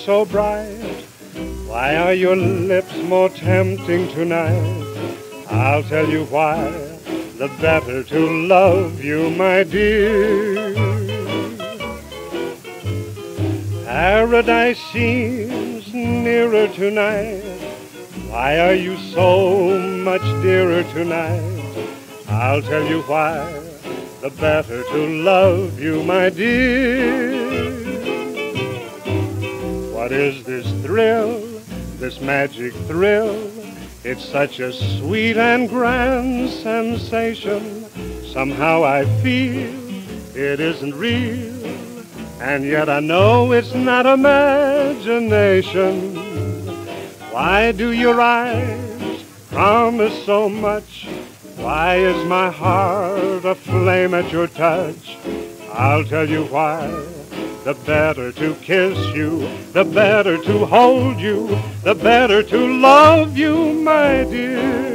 so bright? Why are your lips more tempting tonight? I'll tell you why, the better to love you, my dear. Paradise seems nearer tonight. Why are you so much dearer tonight? I'll tell you why, the better to love you, my dear. What is this thrill, this magic thrill? It's such a sweet and grand sensation. Somehow I feel it isn't real, and yet I know it's not imagination. Why do your eyes promise so much? Why is my heart aflame at your touch? I'll tell you why. The better to kiss you, the better to hold you, the better to love you, my dear.